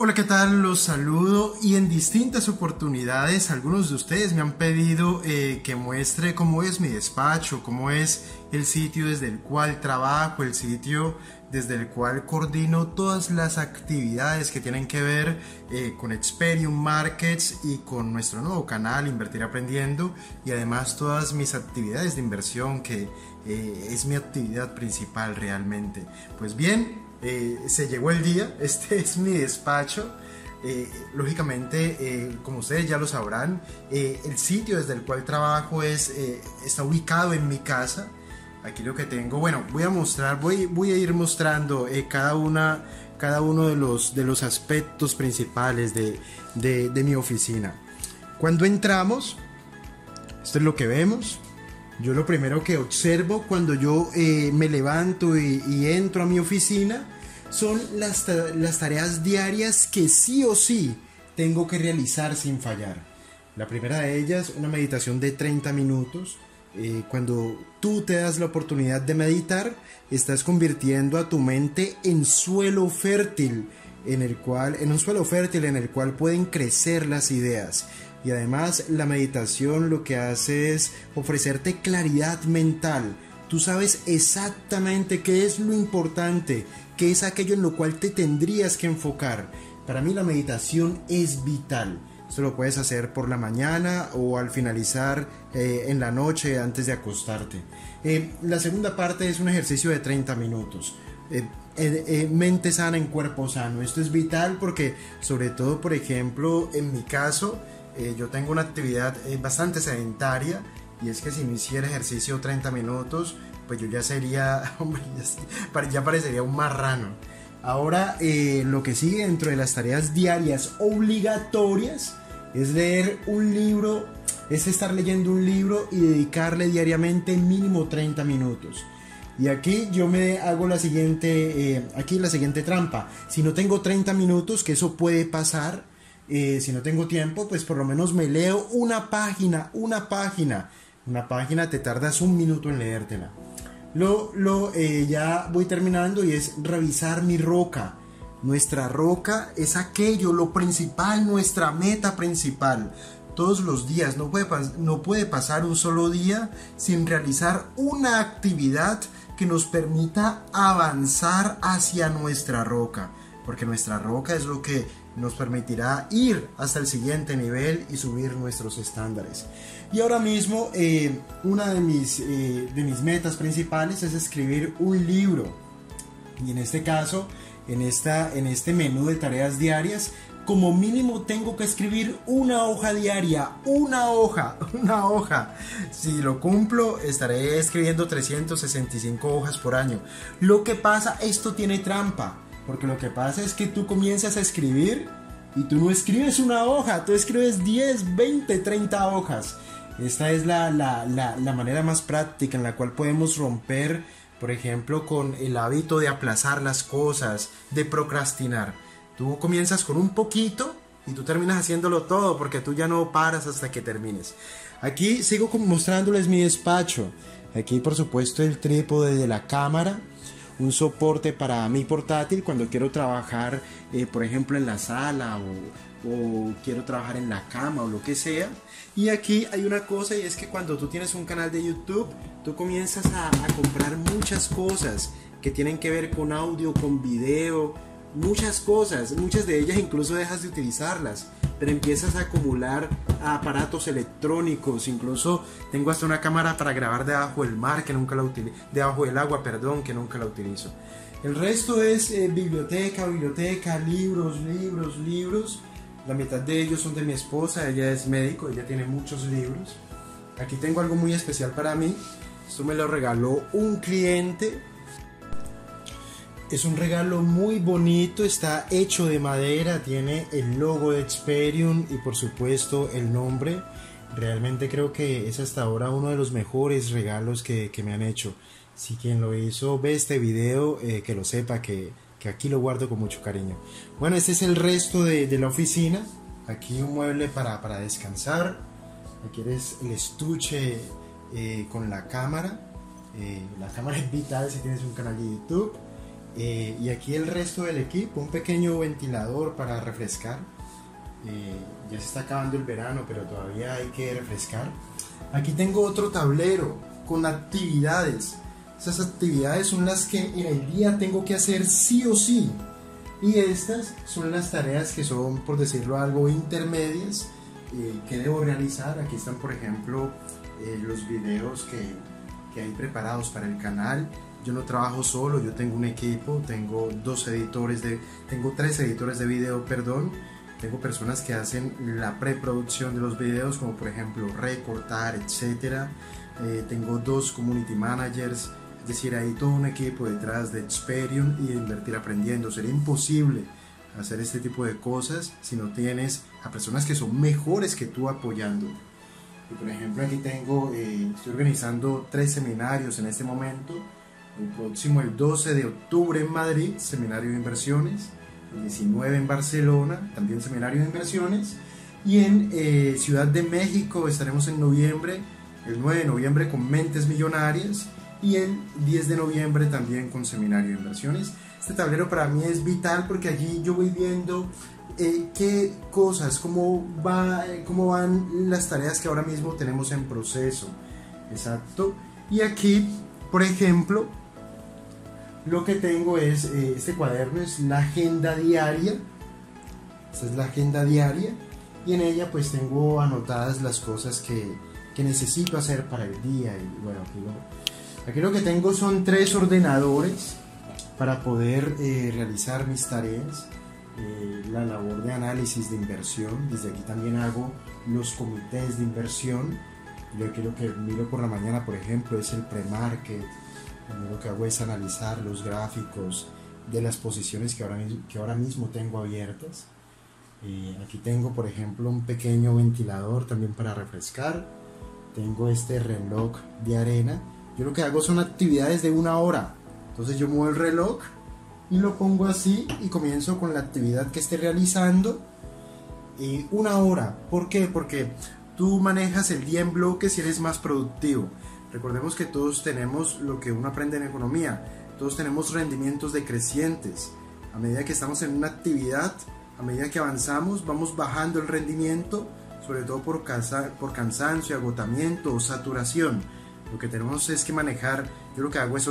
Hola, ¿qué tal? Los saludo y en distintas oportunidades algunos de ustedes me han pedido que muestre cómo es mi despacho, cómo es el sitio desde el cual trabajo, el sitio desde el cual coordino todas las actividades que tienen que ver con Experium Markets y con nuestro nuevo canal Invertir Aprendiendo, y además todas mis actividades de inversión que es mi actividad principal realmente. Pues bien, se llegó el día. Este es mi despacho. Lógicamente, como ustedes ya lo sabrán, el sitio desde el cual trabajo está ubicado en mi casa. Aquí lo que tengo, bueno, voy a ir mostrando cada uno de los aspectos principales de mi oficina. Cuando entramos, esto es lo que vemos. Yo lo primero que observo cuando yo me levanto y entro a mi oficina son las tareas diarias que sí o sí tengo que realizar sin fallar. La primera de ellas, una meditación de 30 minutos. Cuando tú te das la oportunidad de meditar, estás convirtiendo a tu mente en suelo fértil, en un suelo fértil en el cual pueden crecer las ideas. Y además la meditación lo que hace es ofrecerte claridad mental. Tú sabes exactamente qué es lo importante, qué es aquello en lo cual te tendrías que enfocar. Para mí la meditación es vital. Esto lo puedes hacer por la mañana o al finalizar en la noche antes de acostarte. La segunda parte es un ejercicio de 30 minutos. Mente sana en cuerpo sano. Esto es vital porque, sobre todo, por ejemplo, en mi caso, yo tengo una actividad bastante sedentaria, y es que si no hiciera ejercicio 30 minutos, pues yo ya sería, hombre, ya parecería un marrano. Ahora, lo que sigue dentro de las tareas diarias obligatorias es leer un libro, es estar leyendo un libro y dedicarle diariamente mínimo 30 minutos. Y aquí yo me hago la siguiente trampa. Si no tengo 30 minutos, que eso puede pasar, si no tengo tiempo, pues por lo menos me leo una página. Una página te tardas un minuto en leértela. Ya voy terminando, y es revisar mi roca. Nuestra roca es aquello, lo principal, nuestra meta principal. Todos los días, no puede pasar un solo día sin realizar una actividad que nos permita avanzar hacia nuestra roca, porque nuestra roca es lo que nos permitirá ir hasta el siguiente nivel y subir nuestros estándares. Y ahora mismo una de mis metas principales es escribir un libro, y en este caso, en este menú de tareas diarias, como mínimo tengo que escribir una hoja diaria. Una hoja. Si lo cumplo, estaré escribiendo 365 hojas por año. Lo que pasa, esto tiene trampa, porque lo que pasa es que tú comienzas a escribir y tú no escribes una hoja, tú escribes 10, 20, 30 hojas. Esta es la manera más práctica en la cual podemos romper, por ejemplo, con el hábito de aplazar las cosas, de procrastinar. Tú comienzas con un poquito y tú terminas haciéndolo todo, porque tú ya no paras hasta que termines. Aquí sigo mostrándoles mi despacho. Aquí, por supuesto, el trípode de la cámara, un soporte para mi portátil cuando quiero trabajar, por ejemplo, en la sala o quiero trabajar en la cama o lo que sea. Y aquí hay una cosa, y es que cuando tú tienes un canal de YouTube, tú comienzas a comprar muchas cosas que tienen que ver con audio, con video, muchas cosas. Muchas de ellas incluso dejas de utilizarlas, pero empiezas a acumular aparatos electrónicos. Incluso tengo hasta una cámara para grabar debajo del mar, que nunca la utilizo, debajo del agua, perdón, que nunca la utilizo. El resto es biblioteca, libros. La mitad de ellos son de mi esposa, ella es médico, ella tiene muchos libros. Aquí tengo algo muy especial para mí. Esto me lo regaló un cliente. Es un regalo muy bonito, está hecho de madera, tiene el logo de Experium y por supuesto el nombre. Realmente creo que es hasta ahora uno de los mejores regalos que me han hecho. Si quien lo hizo ve este video, que lo sepa, que aquí lo guardo con mucho cariño. Bueno, este es el resto de la oficina. Aquí un mueble para descansar. Aquí es el estuche con la cámara. La cámara es vital si tienes un canal de YouTube. Y aquí el resto del equipo, un pequeño ventilador para refrescar. Ya se está acabando el verano, pero todavía hay que refrescar. Aquí tengo otro tablero con actividades. Esas actividades son las que en el día tengo que hacer sí o sí. Y estas son las tareas que son, por decirlo algo, intermedias que debo realizar. Aquí están, por ejemplo, los videos que hay preparados para el canal. Yo no trabajo solo, yo tengo un equipo, tengo tres editores de video, perdón. Tengo personas que hacen la preproducción de los videos, como por ejemplo recortar, etc. Tengo 2 community managers. Es decir, hay todo un equipo detrás de Experium y de Invertir Aprendiendo. Sería imposible hacer este tipo de cosas si no tienes a personas que son mejores que tú apoyando. Y por ejemplo, aquí estoy organizando 3 seminarios en este momento. El próximo, el 12 de octubre en Madrid, seminario de inversiones. El 19 en Barcelona, también seminario de inversiones. Y en Ciudad de México estaremos en noviembre, el 9 de noviembre con Mentes Millonarias. Y el 10 de noviembre también con seminario de inversiones. Este tablero para mí es vital porque allí yo voy viendo qué cosas, cómo van las tareas que ahora mismo tenemos en proceso. Exacto. Y aquí, por ejemplo, lo que tengo es este cuaderno, es la agenda diaria. Esta es la agenda diaria y en ella pues tengo anotadas las cosas que necesito hacer para el día. Y bueno, aquí lo que tengo son 3 ordenadores para poder realizar mis tareas, la labor de análisis de inversión. Desde aquí también hago los comités de inversión. Lo que miro por la mañana, por ejemplo, es el pre-market. Lo que hago es analizar los gráficos de las posiciones que ahora mismo tengo abiertas. Aquí tengo, por ejemplo, un pequeño ventilador también para refrescar. Tengo este reloj de arena. Yo lo que hago son actividades de 1 hora. Entonces yo muevo el reloj y lo pongo así y comienzo con la actividad que esté realizando. 1 hora. ¿Por qué? Porque tú manejas el día en bloques y eres más productivo. Recordemos que todos tenemos lo que uno aprende en economía. Todos tenemos rendimientos decrecientes. A medida que estamos en una actividad, a medida que avanzamos, vamos bajando el rendimiento, sobre todo por cansancio, agotamiento o saturación. Lo que tenemos es que manejar, yo lo que hago es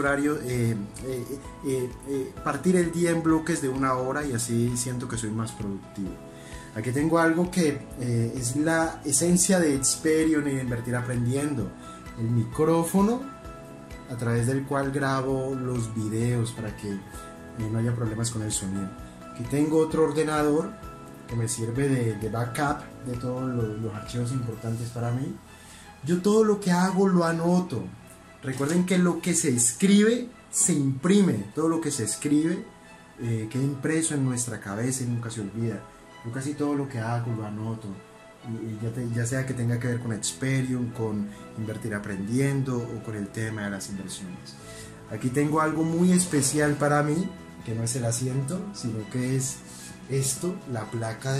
partir el día en bloques de 1 hora y así siento que soy más productivo. Aquí tengo algo que es la esencia de Experium y de Invertir Aprendiendo. El micrófono a través del cual grabo los videos para que no haya problemas con el sonido. Aquí tengo otro ordenador que me sirve de backup de todos los archivos importantes para mí. Yo todo lo que hago lo anoto. Recuerden que lo que se escribe se imprime. Todo lo que se escribe queda impreso en nuestra cabeza y nunca se olvida. Yo casi todo lo que hago lo anoto. Ya sea que tenga que ver con Experium, con Invertir Aprendiendo o con el tema de las inversiones. Aquí tengo algo muy especial para mí, que no es el asiento, sino que es esto, la placa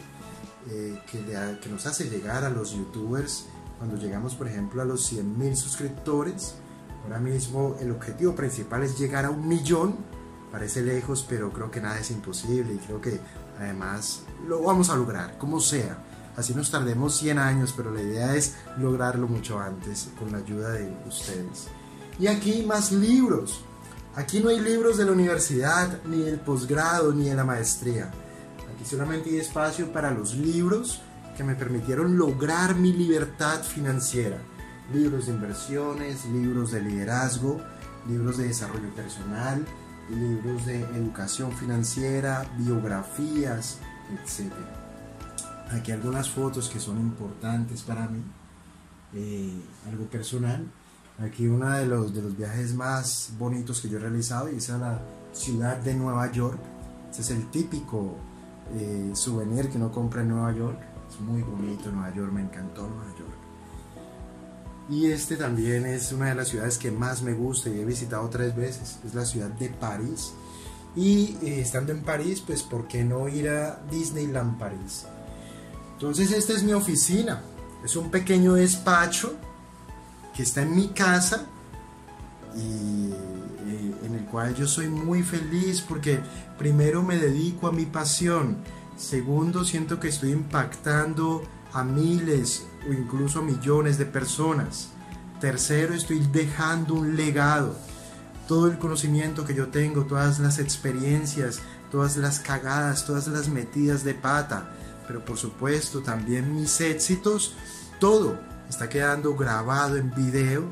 que nos hace llegar a los youtubers cuando llegamos, por ejemplo, a los 100.000 suscriptores. Ahora mismo el objetivo principal es llegar a 1 millón. Parece lejos, pero creo que nada es imposible y creo que además lo vamos a lograr, como sea. Así nos tardemos 100 años, pero la idea es lograrlo mucho antes con la ayuda de ustedes. Y aquí más libros. Aquí no hay libros de la universidad, ni del posgrado, ni de la maestría. Aquí solamente hay espacio para los libros que me permitieron lograr mi libertad financiera. Libros de inversiones, libros de liderazgo, libros de desarrollo personal, libros de educación financiera, biografías, etc. Aquí algunas fotos que son importantes para mí, algo personal. Aquí uno de los viajes más bonitos que yo he realizado y es a la ciudad de Nueva York. Este es el típico souvenir que uno compra en Nueva York. Es muy bonito Nueva York, me encantó Nueva York. Y este también es una de las ciudades que más me gusta y he visitado 3 veces. Es la ciudad de París. Y estando en París, pues ¿por qué no ir a Disneyland París? Entonces esta es mi oficina. Es un pequeño despacho que está en mi casa y en el cual yo soy muy feliz porque primero me dedico a mi pasión, segundo siento que estoy impactando a miles o incluso a millones de personas, tercero estoy dejando un legado. Todo el conocimiento que yo tengo, todas las experiencias, todas las cagadas, todas las metidas de pata, pero por supuesto también mis éxitos, todo está quedando grabado en video.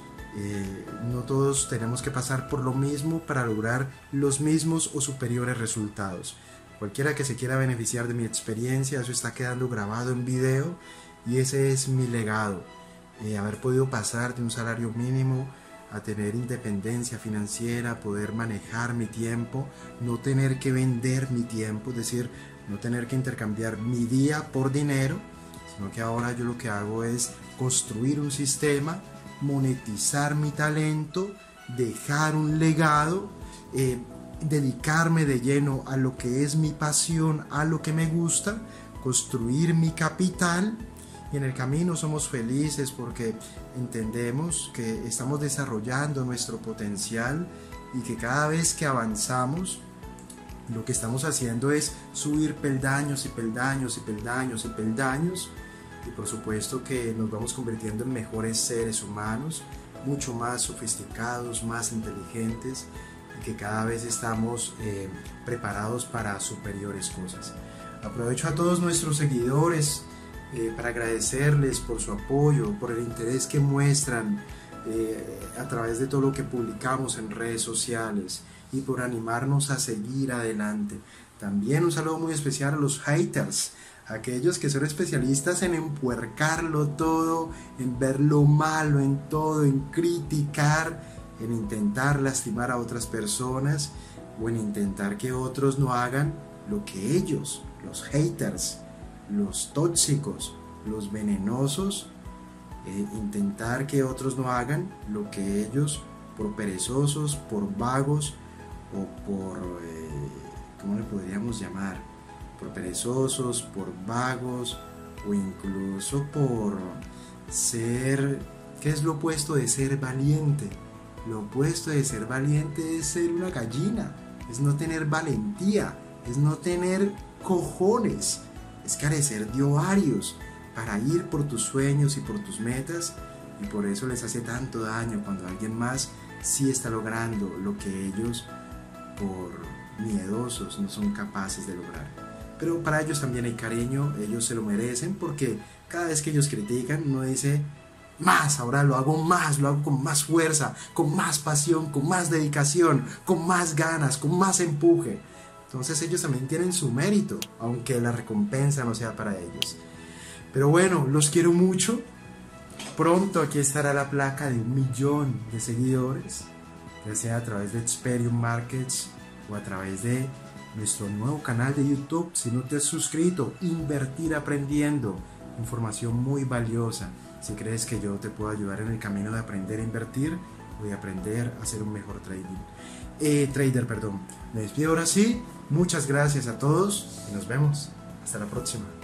No todos tenemos que pasar por lo mismo para lograr los mismos o superiores resultados. Cualquiera que se quiera beneficiar de mi experiencia, eso está quedando grabado en video y ese es mi legado. Haber podido pasar de un salario mínimo a tener independencia financiera, poder manejar mi tiempo, no tener que vender mi tiempo, es decir, no tener que intercambiar mi día por dinero, sino que ahora yo lo que hago es construir un sistema, monetizar mi talento, dejar un legado, dedicarme de lleno a lo que es mi pasión, a lo que me gusta, construir mi capital. Y en el camino somos felices porque entendemos que estamos desarrollando nuestro potencial y que cada vez que avanzamos, lo que estamos haciendo es subir peldaños y peldaños y peldaños y peldaños. Y por supuesto que nos vamos convirtiendo en mejores seres humanos, mucho más sofisticados, más inteligentes y que cada vez estamos preparados para superiores cosas. Aprovecho a todos nuestros seguidores para agradecerles por su apoyo, por el interés que muestran a través de todo lo que publicamos en redes sociales y por animarnos a seguir adelante. También un saludo muy especial a los haters, aquellos que son especialistas en empuercarlo todo, en ver lo malo en todo, en criticar, en intentar lastimar a otras personas o en intentar que otros no hagan lo que ellos, los haters, los tóxicos, los venenosos, intentar que otros no hagan lo que ellos, por perezosos, por vagos o por, ¿cómo le podríamos llamar? Por perezosos, por vagos o incluso por ser, ¿qué es lo opuesto de ser valiente? Lo opuesto de ser valiente es ser una gallina, es no tener valentía, es no tener cojones, es carecer de ovarios para ir por tus sueños y por tus metas, y por eso les hace tanto daño cuando alguien más sí está logrando lo que ellos, por miedosos, no son capaces de lograr. Pero para ellos también hay cariño, ellos se lo merecen, porque cada vez que ellos critican uno dice más, ahora lo hago con más fuerza, con más pasión, con más dedicación, con más ganas, con más empuje. Entonces ellos también tienen su mérito, aunque la recompensa no sea para ellos. Pero bueno, los quiero mucho. Pronto aquí estará la placa de 1 millón de seguidores, ya sea a través de Experium Markets o a través de nuestro nuevo canal de YouTube. Si no te has suscrito, Invertir Aprendiendo, información muy valiosa. Si crees que yo te puedo ayudar en el camino de aprender a invertir o de aprender a ser un mejor trader. Me despido ahora sí. Muchas gracias a todos y nos vemos. Hasta la próxima.